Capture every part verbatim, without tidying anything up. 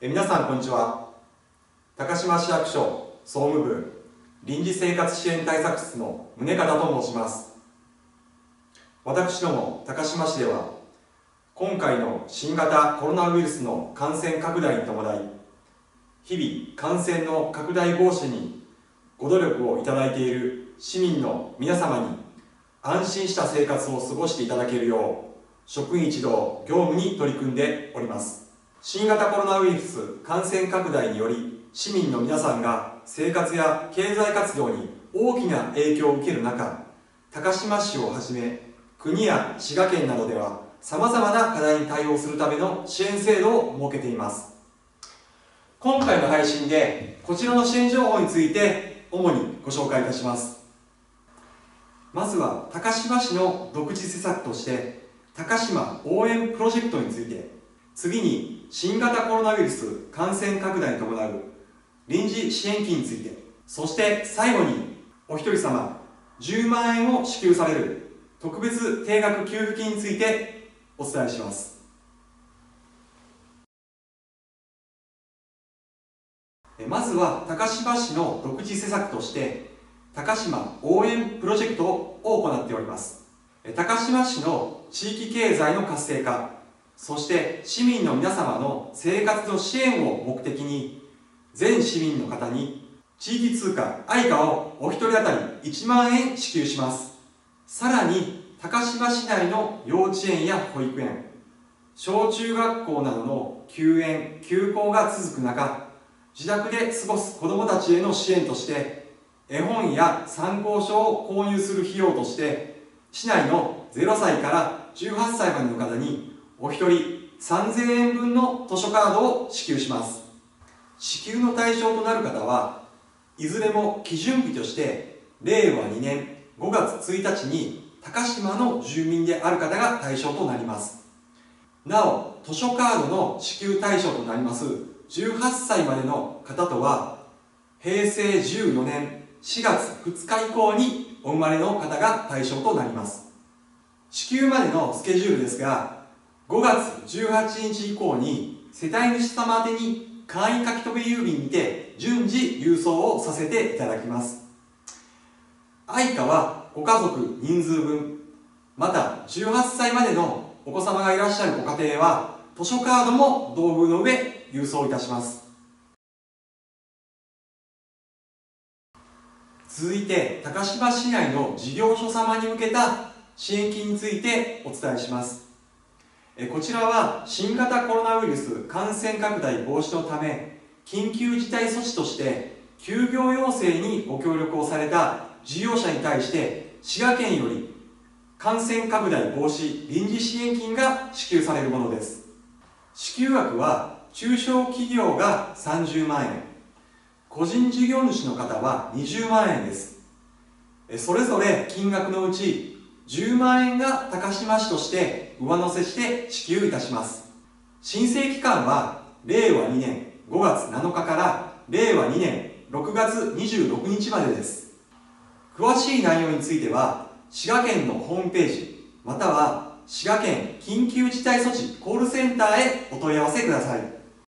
え皆さんこんにちは。高島市役所総務部臨時生活支援対策室の宗像と申します。私ども高島市では今回の新型コロナウイルスの感染拡大に伴い、日々感染の拡大防止にご努力をいただいている市民の皆様に安心した生活を過ごしていただけるよう職員一同業務に取り組んでおります。新型コロナウイルス感染拡大により市民の皆さんが生活や経済活動に大きな影響を受ける中、高島市をはじめ国や滋賀県などではさまざまな課題に対応するための支援制度を設けています。今回の配信でこちらの支援情報について主にご紹介いたします。まずは高島市の独自施策として高島応援プロジェクトについて、次に新型コロナウイルス感染拡大に伴う臨時支援金について、そして最後にお一人様じゅうまんえんを支給される特別定額給付金についてお伝えします。まずは高島市の独自施策として高島応援プロジェクトを行っております。高島市の地域経済の活性化、そして市民の皆様の生活の支援を目的に全市民の方に地域通貨アイカをお一人当たりいちまんえん支給します。さらに高島市内の幼稚園や保育園、小中学校などの休園・休校が続く中、自宅で過ごす子どもたちへの支援として絵本や参考書を購入する費用として市内のゼロさいからじゅうはっさいまでの方にお一人さんぜんえんぶんの図書カードを支給します。支給の対象となる方はいずれも基準日としてれいわにねんごがつついたちに高島の住民である方が対象となります。なお、図書カードの支給対象となりますじゅうはっさいまでの方とはへいせいじゅうよねんしがつふつか以降にお生まれの方が対象となります。支給までのスケジュールですが、ごがつじゅうはちにち以降に世帯主様宛てに簡易書留郵便にて順次郵送をさせていただきます。アイカはご家族人数分、またじゅうはっさいまでのお子様がいらっしゃるご家庭は図書カードも同封の上郵送いたします。続いて高島市内の事業所様に向けた支援金についてお伝えします。こちらは新型コロナウイルス感染拡大防止のため緊急事態措置として休業要請にご協力をされた事業者に対して滋賀県より感染拡大防止臨時支援金が支給されるものです。支給額は中小企業がさんじゅうまんえん、個人事業主の方はにじゅうまんえんです。それぞれ金額のうちじゅうまんえんが高島市として上乗せして支給いたします。申請期間はれいわにねんごがつなのかかられいわにねんろくがつにじゅうろくにちまでです。詳しい内容については滋賀県のホームページまたは滋賀県緊急事態措置コールセンターへお問い合わせください。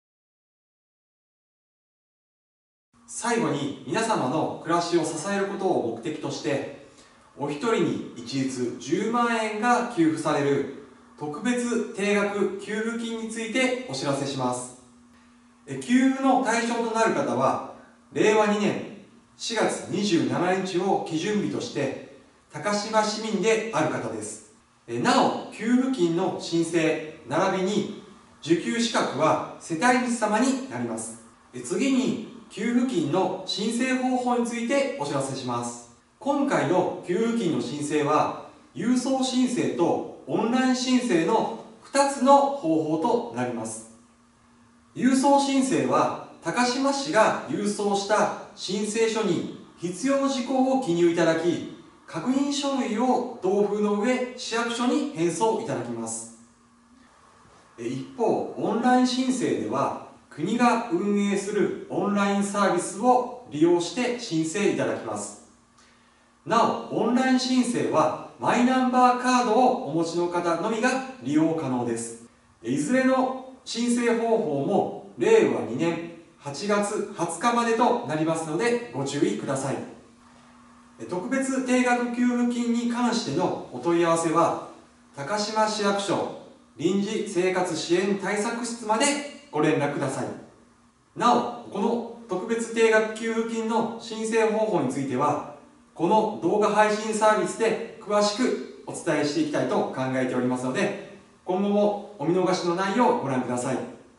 最後に皆様の暮らしを支えることを目的としてお一人に一律じゅうまんえんが給付される特別定額給付金についてお知らせします。給付の対象となる方はれいわにねんしがつにじゅうしちにちを基準日として高島市民である方です。なお、給付金の申請並びに受給資格は世帯主様になります。次に給付金の申請方法についてお知らせします。今回の給付金の申請は郵送申請とオンライン申請のふたつの方法となります。郵送申請は高島市が郵送した申請書に必要事項を記入いただき、確認書類を同封の上市役所に返送いただきます。一方、オンライン申請では国が運営するオンラインサービスを利用して申請いただきます。なお、オンライン申請はマイナンバーカードをお持ちの方のみが利用可能です。いずれの申請方法もれいわにねんはちがつはつかまでとなりますのでご注意ください。特別定額給付金に関してのお問い合わせは高島市役所臨時生活支援対策室までご連絡ください。なお、この特別定額給付金の申請方法についてはこの動画配信サービスで詳しくお伝えしていきたいと考えておりますので、今後もお見逃しのないようご覧ください。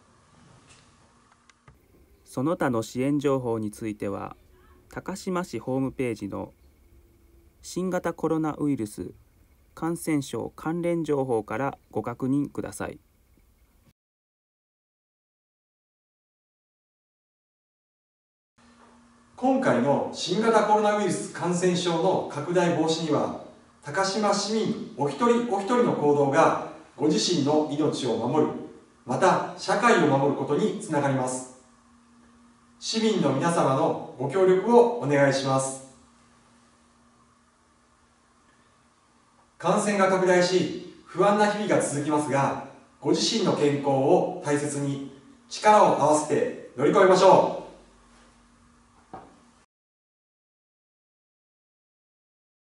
その他の支援情報については、高島市ホームページの新型コロナウイルス感染症関連情報からご確認ください。 今回の新型コロナウイルス感染症の拡大防止には、高島市民お一人お一人の行動がご自身の命を守る、また社会を守ることにつながります。市民の皆様のご協力をお願いします。感染が拡大し、不安な日々が続きますが、ご自身の健康を大切に力を合わせて乗り越えましょう。